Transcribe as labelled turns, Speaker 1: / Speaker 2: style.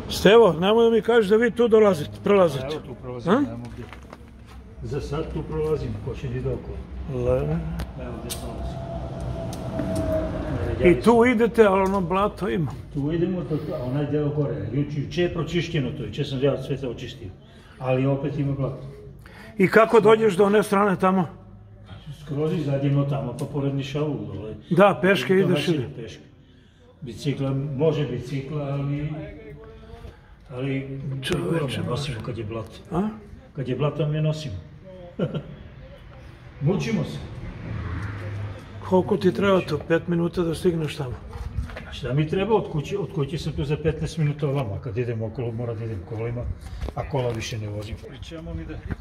Speaker 1: Stevo, nemoj da mi kažeš da vi tu prelazite.
Speaker 2: Evo tu prolazim, nemamo gdje. Za sad tu prolazim, ko će ide okolo. Evo gdje prolazim.
Speaker 1: I tu idete, ali ono blato ima.
Speaker 2: Tu idemo, a onaj deo gore. Juče je pročišćeno to, juče sam ja sve to očistio. Ali opet ima blato.
Speaker 1: I kako dođeš do one strane tamo?
Speaker 2: Skroz izađemo tamo, pa pored Nišavu.
Speaker 1: Da, peške ideš ili?
Speaker 2: Peške. Bicikla, može bicikla, ali čovječe, nosimo kad je blato. Kad je blato mi je nosimo. Mučimo se.
Speaker 1: Koliko ti treba to? 5 minuta da stigneš tamo?
Speaker 2: Šta mi treba od kuće sam tu za 15 minuta ovamo, kad idem okolo mora da idem kolima, a kola više ne vozim. Pričamo mi da